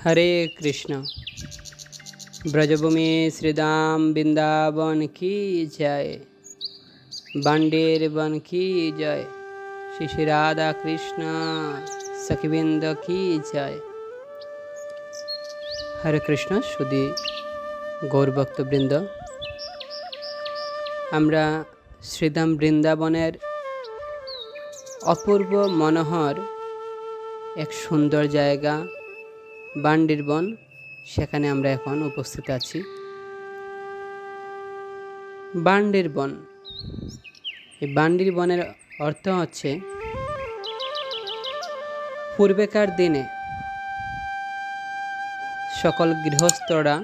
हरे कृष्ण। ब्रजभूमि श्रीधाम वृंदावन की जय, बांडेर वन की जय, श्री श्री राधा कृष्ण सखीवृंद की जय। हरे कृष्ण। सुधी गौरभक्तबृंद, আমরা শ্রীধাম বৃন্দাবনের অপূর্ব মনোহর এক সুন্দর জায়গা বান্ডির বন, সেখানে আমরা এখন উপস্থিত আছি। বান্ডির বন, এই বান্ডির বনের অর্থ হচ্ছে পূর্বেকার দিনে সকল গৃহস্থরা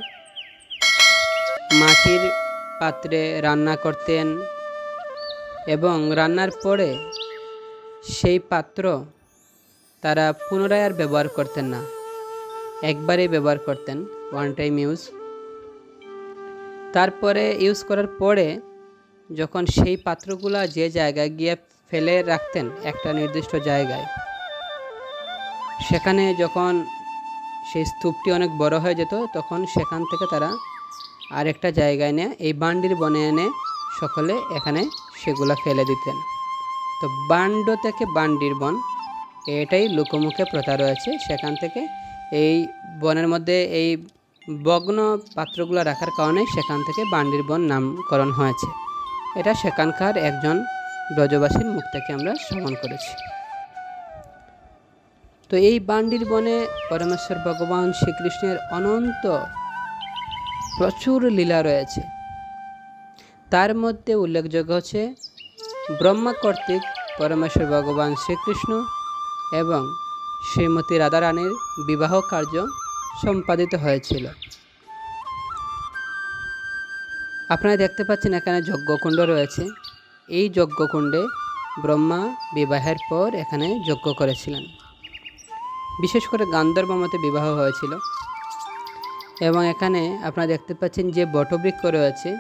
মাটির পাত্রে রান্না করতেন এবং রান্নার পরে সেই পাত্র তারা পুনরায় আর ব্যবহার করতেন না, একবারেই ব্যবহার করতেন, ওয়ান টাইম ইউজ। তারপরে ইউজ করার পরে যখন সেই পাত্রগুলা যে জায়গায় গিয়ে ফেলে রাখতেন একটা নির্দিষ্ট জায়গায়, সেখানে যখন সেই স্তূপটি অনেক বড় হয়ে যেত তখন সেখান থেকে তারা আরেকটা জায়গায় নিয়ে এই বান্ডির বনে এনে সকলে এখানে সেগুলা ফেলে দিতেন। তো বান্ড থেকে বান্ডির বন, এটাই লোকমুখে প্রথা রয়েছে। সেখান থেকে এই বনের মধ্যে এই ভগ্ন পাত্রগুলো রাখার কারণে সেখান থেকে বান্ডির বন নামকরণ হয়েছে। এটা সেখানকার একজন ব্রজবাসীর মুখ থেকে আমরা শ্রবণ করেছি। তো এই বান্ডির বনে পরমেশ্বর ভগবান শ্রীকৃষ্ণের অনন্ত প্রচুর লীলা রয়েছে। তার মধ্যে উল্লেখযোগ্য হচ্ছে ব্রহ্মা কর্তৃক পরমেশ্বর ভগবান শ্রীকৃষ্ণ এবং শ্রীমতী রাধারানীর বিবাহ কার্য সম্পাদিত হয়েছিল। আপনারা দেখতে পাচ্ছেন এখানে যজ্ঞকুণ্ড রয়েছে। এই যজ্ঞকুণ্ডে ব্রহ্মা বিবাহের পর এখানে যজ্ঞ করেছিলেন। বিশেষ করে গান্ধর্ব মতে বিবাহ হয়েছিল। এবং এখানে আপনারা দেখতে পাচ্ছেন যে বটবৃক্ষ রয়েছে,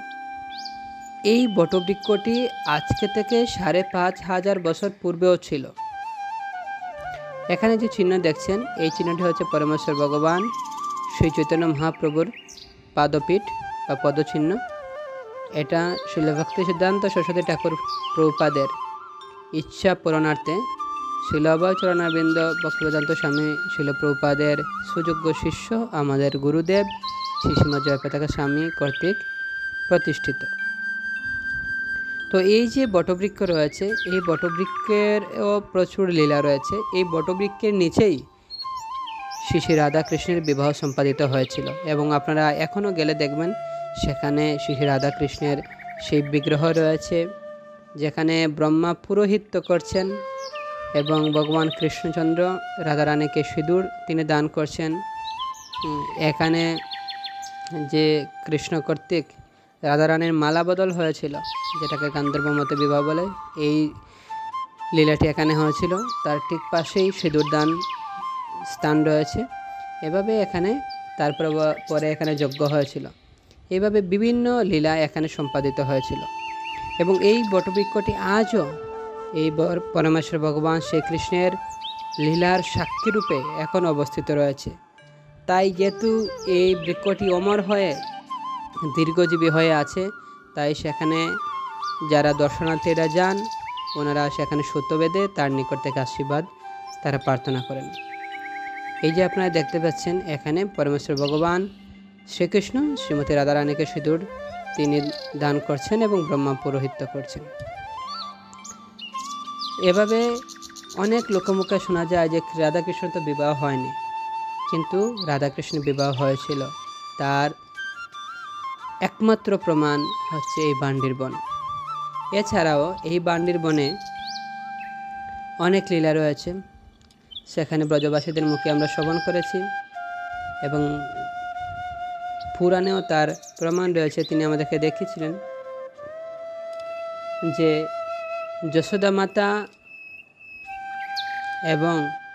এই বটবৃক্ষটি আজকে থেকে ৫,৫০০ বছর পূর্বেও ছিল। এখানে যে চিহ্ন দেখছেন, এই চিহ্নটি হচ্ছে পরমেশ্বর ভগবান শ্রী চৈতন্য মহাপ্রভুর পাদপীঠ বা পদচিহ্ন। এটা শ্রীল ভক্তি সিদ্ধান্ত সরস্বতী ঠাকুর প্রভুপাদের ইচ্ছা পূরণার্থে শ্রীল অভয়চরণাবৃন্দ ভক্তিবেদান্ত স্বামী শ্রীল প্রভুপাদের সুযোগ্য শিষ্য আমাদের গুরুদেব শ্রী শ্রীমৎ জয়পতাকা স্বামী কর্তৃক প্রতিষ্ঠিত। তো এই যে বটবৃক্ষ রয়েছে, এই বটবৃক্ষেরও প্রচুর লীলা রয়েছে। এই বটবৃক্ষের নিচেই শ্রী শ্রী রাধাকৃষ্ণের বিবাহ সম্পাদিত হয়েছিল। এবং আপনারা এখনও গেলে দেখবেন সেখানে শ্রী শ্রী রাধাকৃষ্ণের সেই বিগ্রহ রয়েছে, যেখানে ব্রহ্মা পুরোহিত্য করছেন এবং ভগবান কৃষ্ণচন্দ্র রাধারানীকে সিঁদুর তিনি দান করছেন। এখানে যে কৃষ্ণ কর্তৃক রাধারানীর মালা বদল হয়েছিল, যেটাকে গান্ধর্ব মতে বিবাহ বলে, এই লীলাটি এখানে হয়েছিল। তার ঠিক পাশেই সিঁদুর দান স্থান রয়েছে। এভাবে এখানে পরে এখানে যজ্ঞ হয়েছিল। এইভাবে বিভিন্ন লীলা এখানে সম্পাদিত হয়েছিল। এবং এই বটবৃক্ষটি আজও এই পরমেশ্বর ভগবান শ্রীকৃষ্ণের লীলার সাক্ষীরূপে এখন অবস্থিত রয়েছে। তাই যেহেতু এই বৃক্ষটি অমর হয়ে দীর্ঘজীবী হয়ে আছে, তাই সেখানে যারা দর্শনার্থীরা যান ওনারা সেখানে সুতো বেঁধে তার নিকট থেকে আশীর্বাদ তারা প্রার্থনা করেন। এই যে আপনারা দেখতে পাচ্ছেন এখানে পরমেশ্বর ভগবান শ্রীকৃষ্ণ শ্রীমতী রাধারানীকে সিঁদুর তিনি দান করছেন এবং ব্রহ্মা পৌরোহিত্য করছেন। এভাবে অনেক লোকমুখে শোনা যায় যে রাধাকৃষ্ণ তো বিবাহ হয়নি, কিন্তু রাধাকৃষ্ণ বিবাহ হয়েছিল। তার একমাত্র প্রমাণ হচ্ছে এই বান্ডির বন। এছাড়াও এই বান্ডির বনে অনেক লীলা রয়েছে, সেখানে ব্রজবাসীদের মুখে আমরা শ্রবণ করেছি এবং পুরাণেও তার প্রমাণ রয়েছে। তিনি আমাদেরকে দেখিয়েছিলেন যে যশোদা মাতা এবং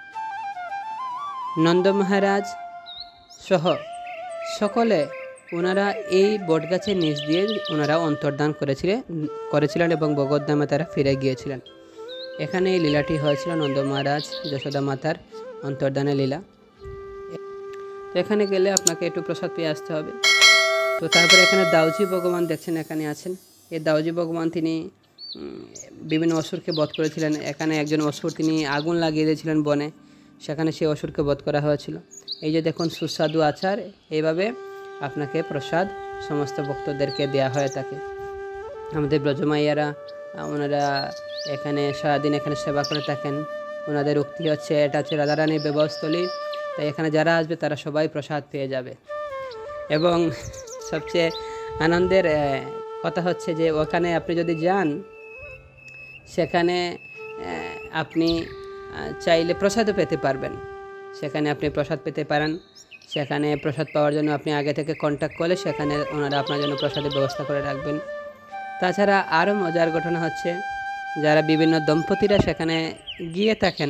নন্দ মহারাজ সহ সকলে ওনারা এই বটগাছের নিচ দিয়ে ওনারা অন্তর্ধান করেছিলেন এবং ভগবদ্ধামে তারা ফিরে গিয়েছিলেন। এখানে এই লীলাটি হয়েছিল নন্দ মহারাজ যশোদা মাতার অন্তর্ধানের লীলা। তো এখানে গেলে আপনাকে একটু প্রসাদ পেয়ে আসতে হবে। তো তারপরে এখানে দাউজি ভগবান দেখছেন এখানে আছেন। এই দাউজি ভগবান তিনি বিভিন্ন অসুরকে বধ করেছিলেন। এখানে একজন অসুর তিনি আগুন লাগিয়ে দিয়েছিলেন বনে, সেখানে সেই অসুরকে বধ করা হয়েছিল। এই যে দেখুন সুস্বাদু আচার, এইভাবে আপনাকে প্রসাদ সমস্ত ভক্তদেরকে দেয়া হয়ে থাকে। আমাদের ব্রজমাইয়ারা ওনারা এখানে সারাদিন এখানে সেবা করে থাকেন। ওনাদের উক্তি হচ্ছে এটা হচ্ছে রাধারানীর বিবাহস্থলী, তাই এখানে যারা আসবে তারা সবাই প্রসাদ পেয়ে যাবে। এবং সবচেয়ে আনন্দের কথা হচ্ছে যে ওখানে আপনি যদি যান, সেখানে আপনি চাইলে প্রসাদও পেতে পারবেন। সেখানে আপনি প্রসাদ পেতে পারেন। সেখানে প্রসাদ পাওয়ার জন্য আপনি আগে থেকে কন্ট্যাক্ট করলে সেখানে ওনারা আপনার জন্য প্রসাদের ব্যবস্থা করে রাখবেন। তাছাড়া আরও মজার ঘটনা হচ্ছে, যারা বিভিন্ন দম্পতিরা সেখানে গিয়ে থাকেন,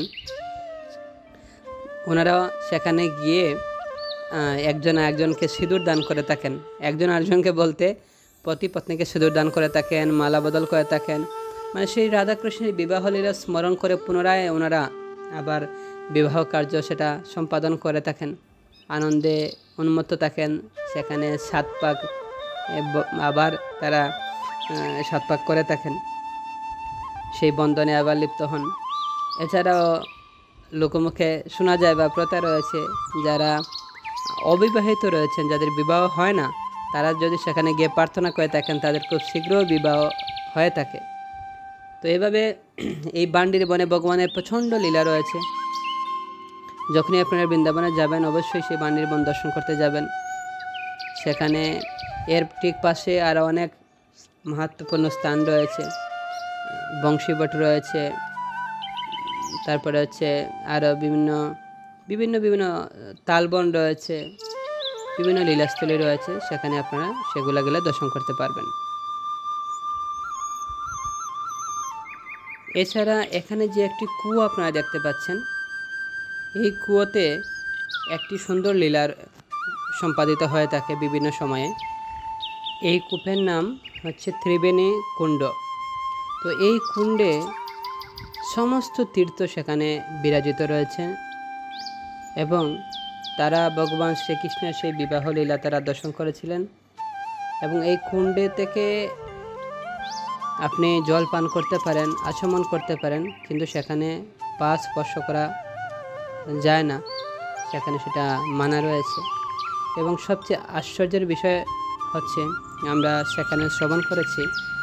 ওনারাও সেখানে গিয়ে একজন আরেকজনকে সিঁদুর দান করে থাকেন। একজন আরেকজনকে বলতে পতি পত্নীকে সিঁদুর দান করে থাকেন, মালা বদল করে থাকেন। মানে সেই রাধাকৃষ্ণের বিবাহ লীলা স্মরণ করে পুনরায় ওনারা আবার বিবাহ কার্য সেটা সম্পাদন করে থাকেন, আনন্দে উন্মত্ত থাকেন। সেখানে 7 পাক আবার তারা 7 পাক করে থাকেন, সেই বন্ধনে আবার লিপ্ত হন। এছাড়াও লোকমুখে শোনা যায় বা প্রথা রয়েছে, যারা অবিবাহিত রয়েছেন, যাদের বিবাহ হয় না, তারা যদি সেখানে গিয়ে প্রার্থনা করে থাকেন, তাদের খুব শীঘ্র বিবাহ হয়ে থাকে। তো এইভাবে এই বান্ডির বনে ভগবানের প্রচণ্ড লীলা রয়েছে। যখনই আপনারা বৃন্দাবনে যাবেন, অবশ্যই সেই বান্ডির বন দর্শন করতে যাবেন। সেখানে এর ঠিক পাশে আরও অনেক মহত্বপূর্ণ স্থান রয়েছে, বংশীবট রয়েছে, তারপরে হচ্ছে আরও বিভিন্ন বিভিন্ন বিভিন্ন তালবন রয়েছে, বিভিন্ন লীলাস্থলী রয়েছে। সেখানে আপনারা সেগুলো গেলে দর্শন করতে পারবেন। এছাড়া এখানে যে একটি কুয়ো আপনারা দেখতে পাচ্ছেন, এই কুয়োতে একটি সুন্দর লীলার সম্পাদিত হয়ে থাকে বিভিন্ন সময়ে। এই কূপের নাম হচ্ছে ত্রিবেণী কুণ্ড। তো এই কুণ্ডে সমস্ত তীর্থ সেখানে বিরাজিত রয়েছে এবং তারা ভগবান শ্রীকৃষ্ণের সেই বিবাহ লীলা তারা দর্শন করেছিলেন। এবং এই কুণ্ডে থেকে আপনি জল পান করতে পারেন, আচমন করতে পারেন, কিন্তু সেখানে পা স্পর্শ করা যায় না, সেখানে সেটা মানা রয়েছে। এবং সবচেয়ে আশ্চর্যের বিষয় হচ্ছে, আমরা সেখানে শ্রবণ করেছি,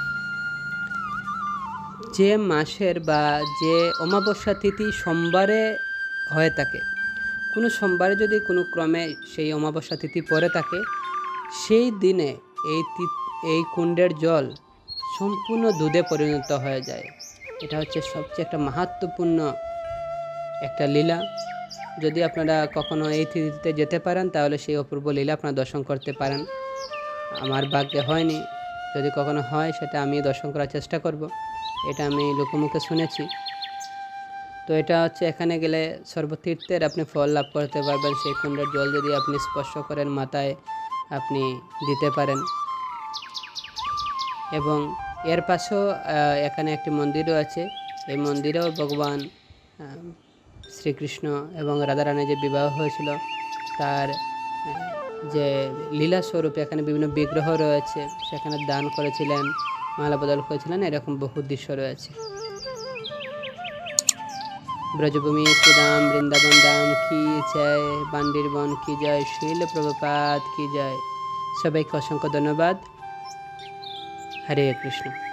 যে মাসের বা যে অমাবস্যা তিথি সোমবারে হয়ে থাকে, কোনো সোমবারে যদি কোনো ক্রমে সেই অমাবস্যা তিথি পড়ে থাকে, সেই দিনে এই কুণ্ডের জল সম্পূর্ণ দুধে পরিণত হয়ে যায়। এটা হচ্ছে সবচেয়ে একটা মাহাত্ম্যপূর্ণ একটা লীলা। যদি আপনারা কখনো এই তিথিতে যেতে পারেন, তাহলে সেই অপূর্ব লীলা আপনারা দর্শন করতে পারেন। আমার ভাগ্যে হয়নি, যদি কখনো হয় সেটা আমি দর্শন করার চেষ্টা করব। এটা আমি লোকমুখে শুনেছি। তো এটা হচ্ছে এখানে গেলে সর্বতীর্থের আপনি ফল লাভ করতে পারবেন। সেই কুণ্ডের জল যদি আপনি স্পর্শ করেন, মাথায় আপনি দিতে পারেন। এবং এর পাশেও এখানে একটি মন্দিরও আছে। এই মন্দিরেও ভগবান শ্রীকৃষ্ণ এবং রাধারানীর যে বিবাহ হয়েছিল, তার যে লীলা স্বরূপে এখানে বিভিন্ন বিগ্রহ রয়েছে, সেখানে দান করেছিলেন, মালা বদল করেছিলেন, এরকম বহু দৃশ্য রয়েছে। ব্রজভূমি শ্রীরাম বৃন্দাবন ধাম কি জয়, বান্ডির বন কি জয়, শীল প্রভুপাদ কি জয়। সবাইকে অসংখ্য ধন্যবাদ। হরে কৃষ্ণ।